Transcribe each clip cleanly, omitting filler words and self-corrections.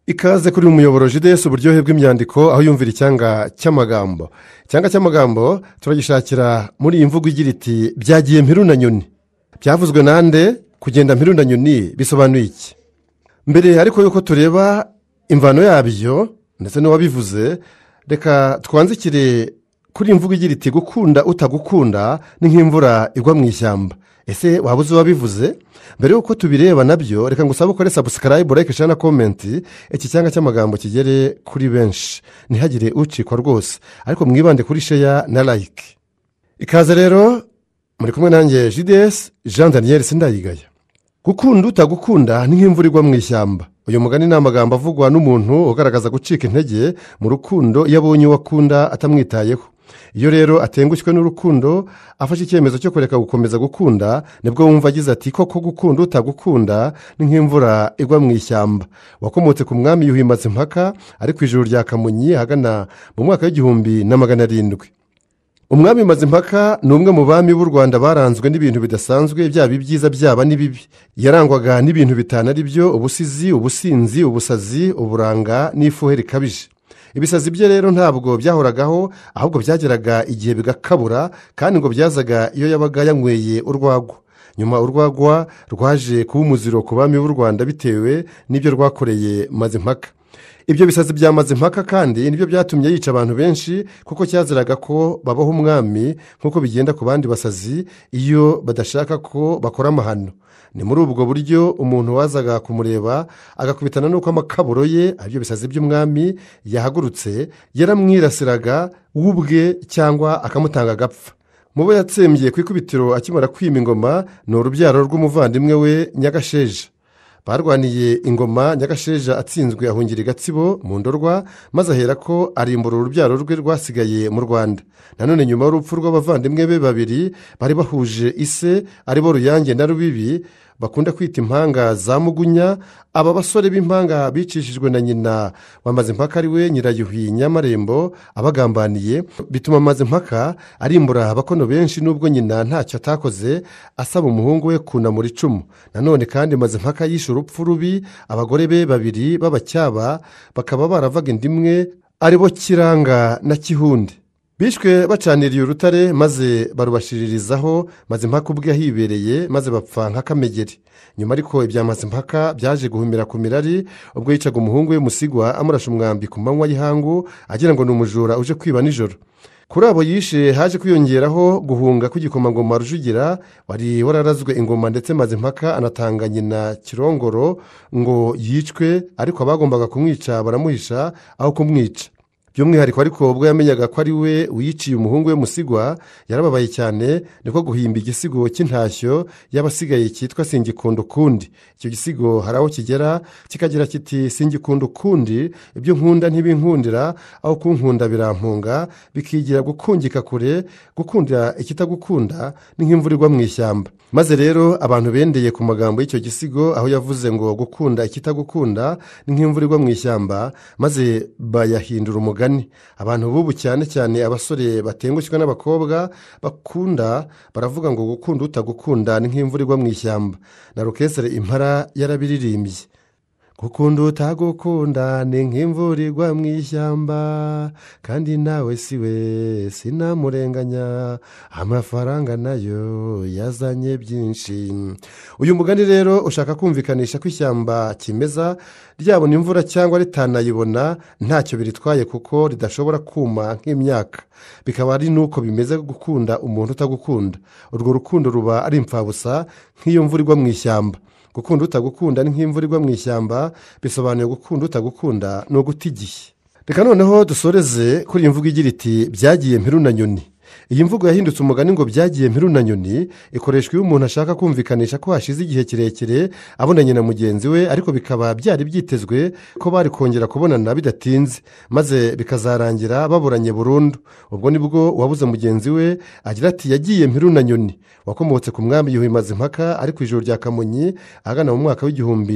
Ikaze kuri umuyoboro JDS uburyohe bw'imyandiko aho yumvira icyanga cy'amagambo. Icyanga cy'amagambo turagishakira muri iyi mvugo igira iti byagiye mpiru na nyoni. Byavuzwe nande kugenda mpiru na nyoni bisobanuye iki? Mbere ariko yuko tureba imvano yabyo ndetse n'uwabivuze, reka twanzikire kuri imvugo igira iti gukunda utagukunda ni nk'imvura igwa mu ishyamba. Ese wabuze wabivuze? Mbere yuko tubireba nabyo reka ngusabe ukore subscribe, like, share na comment. Iki cyanga cy'amagambo kigere kuri benshi, ntihagire ucikwa rwose, ariko mwibande kuri share na like. Ikaze rero muri kumwe nanjye JDS Jean Daniel Sindayigaya. Gukunda utagukunda ni nk'imvura igwa mu ishyamba. Uyu mugani ni amagambo avugwa n'umuntu ugaragaza gucika intege mu rukundo iyo abonye uwo akunda atamwitayeho. Iyo rero atengushywe n'urukundo afashe icyemezo cyo kureka gukomeza gukunda, nibwo wumva agize ati koko gukunda utagukunda ni nk'imvura igwa mu ishyamba. Wakomotse ku mwami Yuhi Mazimpaka ari ku ijuru rya Kamonyi hagana mu mwaka w'1700. Umwami Mazimpaka ni umwe mu bami b'u Rwanda baranzwe n'ibintu bidasanzwe, byaba ibyiza byaba n'ibibi. Yarangwaga n'ibintu bitanu ari byo ubusizi, ubusinzi, ubusazi, uburanga n'ifuhe rikabije. Ibisazi bye rero ntabwo byahoragaho, ahubwo byageraga igihe bigakabura, kandi ngo byazaga iyo yabaga yanyweye urwagwa. Nyuma urwagwa rwaje kuba umuziro ku bami b'u Rwanda bitewe n'ibyo rwakoreye Mazimpaka. Ibyo bisazi bya Mazimpaka kandi nibyo byatumye yica abantu benshi, kuko cyaziraga ko babaho umwami nk'uko bigenda ku bandi basazi iyo badashaka ko bakora amahano. Ni muri ubwo buryo umuntu wazaga kumureba agakubitana n'uko amakaburo ye aribyo bisazi by'umwami yahagurutse yaramwirasiraga wubwe cyangwa akamutanga agapfa. Mu bo yatsembye ku ikubitiro akimara kwima ingoma ni urubyaro rw'umuvandimwe we Nyagasheja. Barwaniye ingoma, Nyagasheja atsinzwe ahungira i Gatsibo mu Ndorwa, maze ahera ko arimbura urubyaro rwe rwasigaye mu Rwanda. Nanone nyuma y'urupfu rw'abavandimwe be babiri bari bahuje ise aribo Ruyange na Rubibi, bakunda kwita impanga za Mugunya. Aba basore b'impanga bicishijwe na nyina wa Mazimpaka ari we Nyirayuhi Nyamarembo abagambaniye, bituma Mazimpaka arimbura abakono benshi n'ubwo nyina ntacyo atakoze, asaba umuhungu we kunamura icumu. Nanone kandi Mazimpaka yishe urupfu rubi abagore be babiri b'abacyaba, bakaba baravaga inda imwe aribo Kiranga na Kihunde. Bishwe bacaniriye urutare maze barubashiririzaho, Mazimpaka ubwe yahibereye maze bapfa nka Kamegeri. Nyuma ariko ibya Mazimpaka byaje guhumira ku mirari ubwo yicaga umuhungu we Musigwa amurasha umwambi ku manywa y'ihangu agira ngo ni umujura uje kwiba nijoro. Kuri abo yishe haje kwiyongeraho guhunga kw'igikomangoma Rujugira wari wararazwe ingoma, ndetse Mazimpaka anatanga nyina Kirongoro ngo yicwe, ariko abagombaga kumwica baramuhisha aho kumwica. By'umwihariko ariko ubwo yamenyaga ko ari we wiciye umuhungu we Musigwa yarababaye cyane, niko guhimba igisigo cy'intashyo y'abasigaye cyitwa Singikunda ukundi. Icyo gisigo hari aho kigera kikagira kiti Singikunda ukundi, ibyo nkunda ntibinkundira, aho kunkunda birampunga, bikigira gukungika kure, gukundira ikitagukunda ni nk'imvura igwa mu ishyamba. Maze rero abantu bendeye ku magambo y'icyo gisigo aho yavuze ngo gukunda ikitagukunda ni nk'imvura igwa mu ishyamba, maze bayahindura umugani. Abantu bubu cyane cyane abasore batengushywa n'abakobwa bakunda baravuga ngo gukunda utagukunda ni nk'imvura igwa mu ishyamba. Na Rukesere Impara yarabiririmbye. Gukunda utagukunda ni nk'imvura igwa mu ishyamba, kandi nawe siwe sinamurenganya, amafaranga nayo yazanye byinshi. Uyu mugani rero ushaka kumvikanisha ko ishyamba kimeza ryabona imvura cyangwa ritanayibona ntacyo biritwaye, kuko ridashobora kuma nk'imyaka. Bikaba ari nuko bimeze gukunda umuntu utagukunda. Urwo rukundo ruba ari impfabusa nk'iyo mvura igwa mu ishyamba. Gukunda utagukunda ni nk'imvura igwa mu ishyamba bisobanuye gukunda utagukunda ni uguta igihe. Reka noneho dusoreze kuri iyi mvugo igira iti byagiye mpiru na nyoni. Iyi mvugo yahindutse umugani ngo byagiye mpiru na nyoni, ikoreshwa iyo umuntu ashaka kumvikanisha ko hashize igihe kirekire abonanye na mugenzi we, ariko bikaba byari byitezwe ko bari kongera kubonana bidatinze, maze bikazarangira baburanye burundu. Ubwo nibwo uwabuze mugenzi we agira ati yagiye mpiru na nyoni. Wakomotse ku mwami Yuhi Mazimpaka ari ku ijuru rya Kamonyi ahagana mu mwaka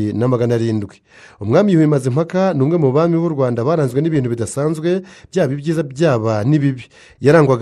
w'1700. Umwami Yuhi Mazimpaka ni umwe mu bami b'u Rwanda baranzwe n'ibintu bidasanzwe, byaba ibyiza byaba n'ibibi. Yarangwaga n'ibintu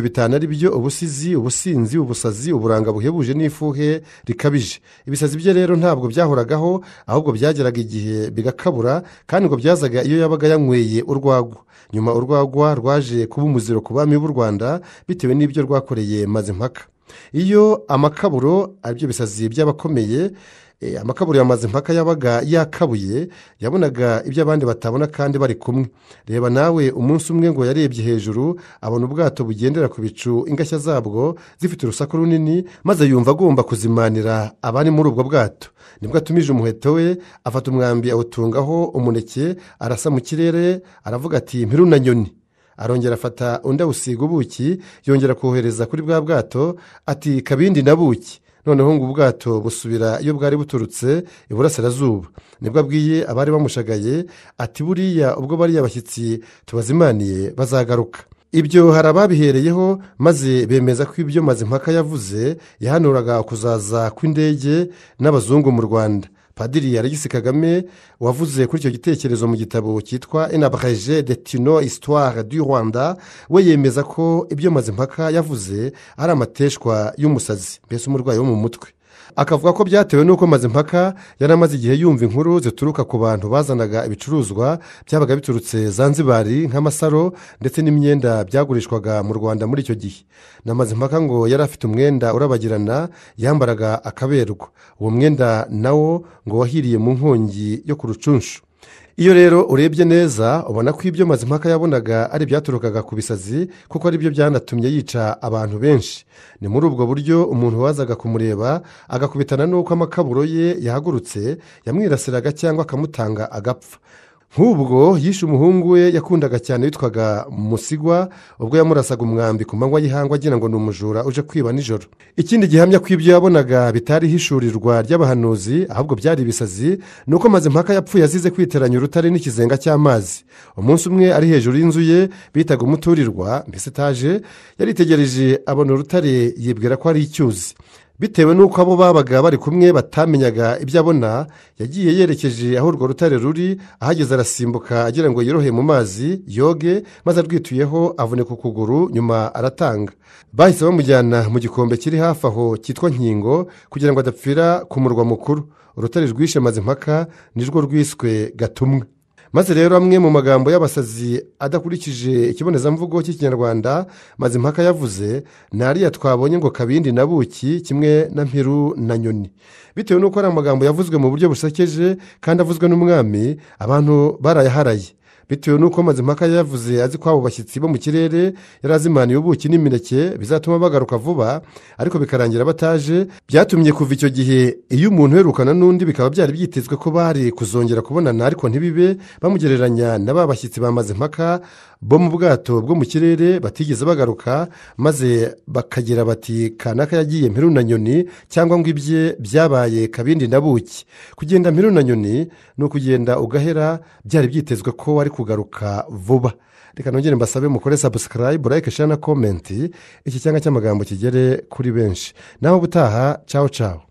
bitanu ari byo ubusizi, ubusinzi, ubusazi, uburanga buhebuje n'ifuhe rikabije. Ibisazi bye rero ntabwo byahoragaho, ahubwo byageraga igihe bigakabura, kandi ngo byazaga iyo yabaga yanyweye urwagwa. Nyuma urwagwa rwaje kuba umuziro ku bami b'u Rwanda bitewe n'ibyo rwakoreye Mazimpaka. Iyo amakaburo aribyo bisazi by'abakomeye, amakaburo ya Mazimpaka yabaga yakabuye, yabonaga ibyo abandi batabona kandi bari kumwe. Reba nawe, umunsi umwe ngo yarebye hejuru abona ubwato bugendera ku bicu, ingashya zabwo zifite urusaku runini, maze yumva agomba kuzimanira abari muri ubwo bwato. Nibwo atumije umuheto we, afata umwambi awutungaho umuneke, arasa mu kirere, aravuga ati mpiruna nyoni. Arongera afata undi awusiga ubuki, yongera kohereza kuri bwa bwato, ati kabindi na buki. Noneho ngo ubwato busubira iyo bwari buturutse iburasirazuba. Nibwo abwiye abari bamushagaye ati buriya ubwo bariya bashyitsi tubazimaniye bazagaruka. Ibyo hari ababihereyeho, maze bemeza ko ibyo Mazimpaka yavuze yahanuraga kuzaza kw'indege n'abazungu mu Rwanda. Padiri Alegisi Kagame wavuze kuri icyo gitekerezo mu gitabo cyitwa Un abrégé de Tuno Histoire du Rwanda, we yemeza ko ibyo Mazimpaka yavuze ari amateshwa y'umusazi, mbese umurwayi wo mu mutwe. Akavuga ko byatewe n'uko Mazimpaka yari amaze igihe yumva inkuru zituruka ku bantu bazanaga ibicuruzwa byabaga biturutse Zanzibari nk'amasaro ndetse n'imyenda byagurishwaga mu Rwanda muri icyo gihe. Na Mazimpaka ngo yari afite umwenda urabagirana yambaraga akaberwa. Uwo mwenda nawo ngo wahiriye mu nkongi yo ku Rucunshu. Iyo rero urebye neza ubona ko ibyo Mazimpaka yabonaga ari ibyaturukaga ku bisazi, kuko ari byo byanatumye yica abantu benshi. Ni muri ubwo buryo umuntu wazaga kumureba agakubitana n'uko amakaburo ye yahagurutse yamwirasiraga cyangwa akamutanga agapfa. Nk'ubwo yishe umuhungu we yakundaga cyane witwaga Musigwa, ubwo yamurasaga umwambi ku manywa y'ihangwa agira ngo ni umujura uje kwiba nijoro. Ikindi gihamya ko ibyo yabonaga bitari hishurirwa ry'abahanuzi, ahubwo byari ibisazi, ni uko Mazimpaka yapfuye azize kwiteranya urutare n'ikizenga cy'amazi. Umunsi umwe ari hejuru y'inzu ye bitaga umuturirwa, mbese etaje, yaritegereje abona urutare, yibwira ko ari icyuzi. Bitewe n'uko abo babaga bari kumwe batamenyaga ibyo abona, yagiye yerekeje aho urwo rutare ruri, ahageze arasimbuka agira ngo yirohe mu mazi yoge, maze arwituyeho avunika ukuguru, nyuma aratanga. Bahise bamujyana mu gikombe kiri hafi aho cyitwa Nkingo kugira ngo adapfira ku murwa mukuru. Urutare rwishe Mazimpaka nirwo rwiswe Gatumwa. Maze rero amwe mu magambo y'abasazi adakurikije ikibonezamvugo cy'ikinyarwanda Mazimpaka yavuze ni ariya twabonye ngo kabindi na buki kimwe na mpiru na nyoni. Bitewe n'uko ari amagambo yavuzwe mu buryo busekeje kandi avuzwe n'umwami, abantu barayaharaye. Bitewe n'uko Mazimpaka yavuze azi ko abo bashyitsi bo mu kirere yari azimaniye ubuki n'imineke bizatuma bagaruka vuba, ariko bikarangira bataje, byatumye kuva icyo gihe iyo umuntu uherukana n'undi bikaba byari byitezwe ko bari kuzongera kubonana, ariko ntibibe, bamugereranya na ba bashyitsi ba Mazimpaka bo mu bwato bwo mu kirere batigeze bagaruka, maze bakagira bati kanaka yagiye mpiru na nyoni, cyangwa ngo ibye byabaye kabindi na buki. Kugenda mpiru na nyoni ni ukugenda ugahera, byari byitezwe ko wari kugaruka vuba. Reka nongere mbasabe mukore subscribe, like, share na comment, iki cyanga cy'amagambo kigere kuri benshi. Naho ubutaha, ciao ciao.